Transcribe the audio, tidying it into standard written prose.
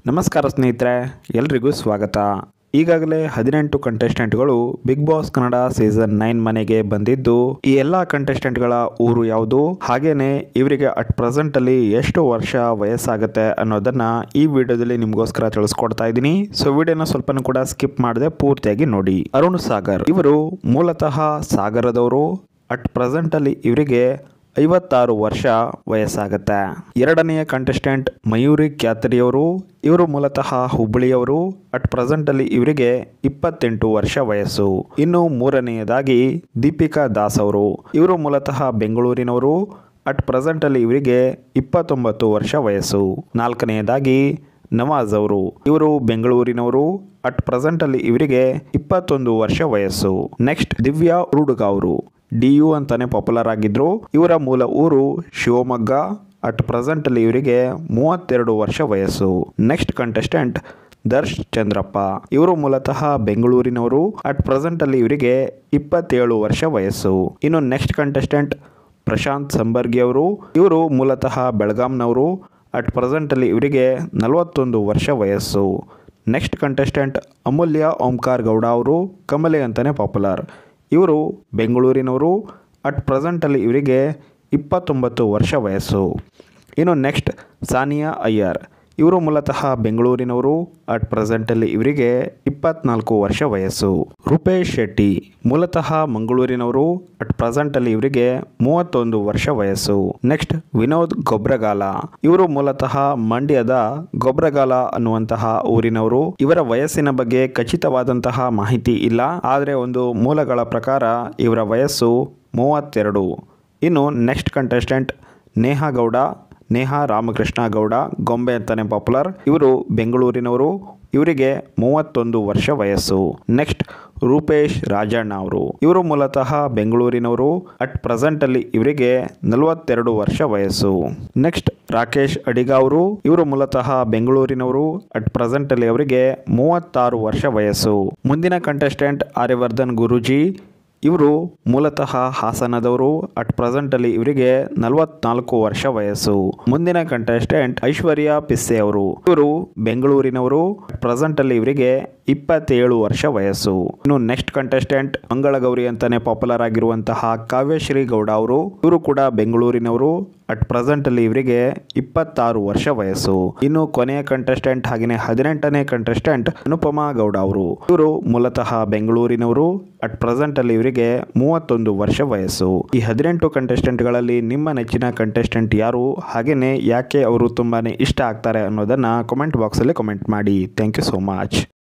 ನಮಸ್ಕಾರ ಸ್ನೇಹಿತರೆ, ಎಲ್ರಿಗೂ ಸ್ವಾಗತ. ಈಗಾಗಲೇ 18 ಕಂಟೆಸ್ಟೆಂಟ್ಗಳು ಬಿಗ್ ಬಾಸ್ ಕನ್ನಡ ಸೀಸನ್ 9 ಮನೆಗೆ ಬಂದಿದ್ದು, ಈ ಎಲ್ಲಾ ಕಂಟೆಸ್ಟೆಂಟ್ಗಳ ಊರು ಯಾವುದು, ಹಾಗೇನೆ ಇವರಿಗೆ ಅಟ್ ಪ್ರೆಸೆಂಟ್ ಅಲ್ಲಿ ಎಷ್ಟು ವರ್ಷ ವಯಸ್ಸಾಗುತ್ತೆ ಅನ್ನೋದನ್ನ ಈ ವಿಡಿಯೋದಲ್ಲಿ ನಿಮಗೋಸ್ಕರ ತಿಳಿಸ್ಕೊಡ್ತಾ ಇದ್ದೀನಿ. ಸೊ ವಿಡಿಯೋನ ಸ್ವಲ್ಪನೂ ಕೂಡ ಸ್ಕಿಪ್ ಮಾಡದೆ ಪೂರ್ತಿಯಾಗಿ ನೋಡಿ. ಅರುಣ್ ಸಾಗರ್ ಇವರು ಮೂಲತಃ ಸಾಗರದವರು. ಅಟ್ ಪ್ರೆಸೆಂಟ್ ಅಲ್ಲಿ ಇವರಿಗೆ 56 ವರ್ಷ ವಯಸ್ಸಾಗುತ್ತೆ. ಎರಡನೆಯ ಕಂಟೆಸ್ಟೆಂಟ್ ಮಯೂರಿ ಕ್ಯಾತರಿಯವರು. ಇವರು ಮೂಲತಃ ಹುಬ್ಬಳ್ಳಿಯವರು. ಅಟ್ ಪ್ರೆಸೆಂಟ್ ಅಲ್ಲಿ ಇವರಿಗೆ 28 ವರ್ಷ ವಯಸ್ಸು. ಇನ್ನು ಮೂರನೆಯದಾಗಿ ದೀಪಿಕಾ ದಾಸ್ ಅವರು. ಇವರು ಮೂಲತಃ ಬೆಂಗಳೂರಿನವರು. ಅಟ್ ಪ್ರೆಸೆಂಟ್ ಅಲ್ಲಿ ಇವರಿಗೆ 29 ವರ್ಷ ವಯಸ್ಸು. ನಾಲ್ಕನೆಯದಾಗಿ ನವಾಜ್ ಅವರು. ಇವರು ಬೆಂಗಳೂರಿನವರು. ಅಟ್ ಪ್ರೆಸೆಂಟ್ ಅಲ್ಲಿ ಇವರಿಗೆ 21 ವರ್ಷ ವಯಸ್ಸು. ನೆಕ್ಸ್ಟ್ ದಿವ್ಯಾ ಹುಡುಗ ಅವರು. DU ಅಂತಾನೆ ಪಾಪ್ಯುಲರ್ ಆಗಿದ್ರು. ಇವರ ಮೂಲ ಊರು ಶಿವಮೊಗ್ಗ. ಅಟ್ ಪ್ರೆಸೆಂಟ್ ಅಲ್ಲಿ ಇವರಿಗೆ 32 ವರ್ಷ ವಯಸ್ಸು. Next contestant Darsh Chandrappa. ಇವರು ಮೂಲತಃ ಬೆಂಗಳೂರಿನವರು. ಅಟ್ ಪ್ರೆಸೆಂಟ್ ಅಲ್ಲಿ ಇವರಿಗೆ 27 ವರ್ಷ ವಯಸ್ಸು. ಇನ್ನು ನೆಕ್ಸ್ಟ್ ಕಂಟೆಸ್ಟೆಂಟ್ ಪ್ರಶಾಂತ್ ಸಂಬರ್ಗಿ ಅವರು. ಇವರು ಮೂಲತಃ ಬೆಳಗಾಂನವರು. ಅಟ್ ಪ್ರೆಸೆಂಟ್ ಅಲ್ಲಿ ಇವರಿಗೆ 41 ವರ್ಷ ವಯಸ್ಸು. ನೆಕ್ಸ್ಟ್ ಕಂಟೆಸ್ಟೆಂಟ್ ಅಮೂಲ್ಯ ಓಂಕಾರ್ ಗೌಡ ಅವರು. ಕಮಲೆ ಅಂತಾನೆ ಪಾಪ್ಯುಲರ್. ಇವರು ಬೆಂಗಳೂರಿನವರು. ಅಟ್ ಪ್ರೆಸೆಂಟಲ್ಲಿ ಇವರಿಗೆ 29 ವರ್ಷ ವಯಸ್ಸು. ಇನ್ನು ನೆಕ್ಸ್ಟ್ ಸಾನಿಯಾ ಅಯ್ಯರ್. ಇವರು ಮೂಲತಃ ಬೆಂಗಳೂರಿನವರು. ಅಟ್ ಪ್ರೆಸೆಂಟಲ್ಲಿ ಇವರಿಗೆ 24 ವರ್ಷ ವಯಸ್ಸು. ರೂಪೇಶ್ ಶೆಟ್ಟಿ ಮೂಲತಃ ಮಂಗಳೂರಿನವರು. ಅಟ್ ಪ್ರೆಸೆಂಟಲ್ಲಿ ಇವರಿಗೆ 31 ವರ್ಷ ವಯಸ್ಸು. ನೆಕ್ಸ್ಟ್ ವಿನೋದ್ ಗೊಬ್ರಗಾಲ. ಇವರು ಮೂಲತಃ ಮಂಡ್ಯದ ಗೊಬ್ರಗಾಲ ಅನ್ನುವಂತಹ ಊರಿನವರು. ಇವರ ವಯಸ್ಸಿನ ಬಗ್ಗೆ ಖಚಿತವಾದಂತಹ ಮಾಹಿತಿ ಇಲ್ಲ, ಆದರೆ ಒಂದು ಮೂಲಗಳ ಪ್ರಕಾರ ಇವರ ವಯಸ್ಸು 32. ಇನ್ನು ನೆಕ್ಸ್ಟ್ ಕಂಟೆಸ್ಟೆಂಟ್ ನೇಹಾ ಗೌಡ. ನೇಹಾ ರಾಮಕೃಷ್ಣ ಗೌಡ, ಗೊಂಬೆ ಅಂತಾನೆ ಪಾಪ್ಯುಲರ್. ಇವರು ಬೆಂಗಳೂರಿನವರು. ಇವರಿಗೆ 31 ವರ್ಷ ವಯಸ್ಸು. ನೆಕ್ಸ್ಟ್ ರೂಪೇಶ್ ರಾಜಣ್ಣ ಅವರು. ಇವರು ಮೂಲತಃ ಬೆಂಗಳೂರಿನವರು. ಅಟ್ ಪ್ರೆಸೆಂಟ್ ಅಲ್ಲಿ ಇವರಿಗೆ 42 ವರ್ಷ ವಯಸ್ಸು. ನೆಕ್ಸ್ಟ್ ರಾಕೇಶ್ ಅಡಿಗ ಅವರು. ಇವರು ಮೂಲತಃ ಬೆಂಗಳೂರಿನವರು. ಅಟ್ ಪ್ರೆಸೆಂಟ್ ಅಲ್ಲಿ ಅವರಿಗೆ 36 ವರ್ಷ ವಯಸ್ಸು. ಮುಂದಿನ ಕಂಟೆಸ್ಟೆಂಟ್ ಆರ್ಯವರ್ಧನ್ ಗುರೂಜಿ. ಇವರು ಮೂಲತಃ ಹಾಸನದವರು. ಅಟ್ ಪ್ರೆಸೆಂಟ್ ಅಲ್ಲಿ ಇವರಿಗೆ 44 ವರ್ಷ ವಯಸ್ಸು. ಮುಂದಿನ ಕಂಟೆಸ್ಟೆಂಟ್ ಐಶ್ವರ್ಯ ಪಿಸ್ಸೆ ಅವರು. ಇವರು ಬೆಂಗಳೂರಿನವರು. ಪ್ರೆಸೆಂಟ್ ಅಲ್ಲಿ ಇವರಿಗೆ 27 ವರ್ಷ ವಯಸ್ಸು. ಇನ್ನು ನೆಕ್ಸ್ಟ್ ಕಂಟೆಸ್ಟೆಂಟ್ ಮಂಗಳಗೌರಿ ಅಂತಾನೆ ಪಾಪ್ಯುಲರ್ ಆಗಿರುವಂತಹ ಕಾವ್ಯಶ್ರೀ ಗೌಡ ಅವರು. ಇವರು ಕೂಡ ಬೆಂಗಳೂರಿನವರು. ಅಟ್ ಪ್ರೆಸೆಂಟ್ ಅಲ್ಲಿ ಇವರಿಗೆ 26 ವರ್ಷ ವಯಸ್ಸು. ಇನ್ನು ಕೊನೆಯ ಕಂಟೆಸ್ಟೆಂಟ್ ಹಾಗೆಯೇ 18ನೇ ಕಂಟೆಸ್ಟೆಂಟ್ ಅನುಪಮಾ ಗೌಡ ಅವರು. ಇವರು ಮೂಲತಃ ಬೆಂಗಳೂರಿನವರು. ಅಟ್ ಪ್ರೆಸೆಂಟ್ ಅಲ್ಲಿ ಇವರಿಗೆ 31 ವರ್ಷ ವಯಸ್ಸು. ಈ 18 ಕಂಟೆಸ್ಟೆಂಟ್ಗಳಲ್ಲಿ ನಿಮ್ಮ ನೆಚ್ಚಿನ ಕಂಟೆಸ್ಟೆಂಟ್ ಯಾರು, ಹಾಗೇನೆ ಯಾಕೆ ಅವರು ತುಂಬಾನೇ ಇಷ್ಟ ಆಗ್ತಾರೆ ಅನ್ನೋದನ್ನ ಕಮೆಂಟ್ ಬಾಕ್ಸ್ ಅಲ್ಲಿ ಕಮೆಂಟ್ ಮಾಡಿ. Thank you so much.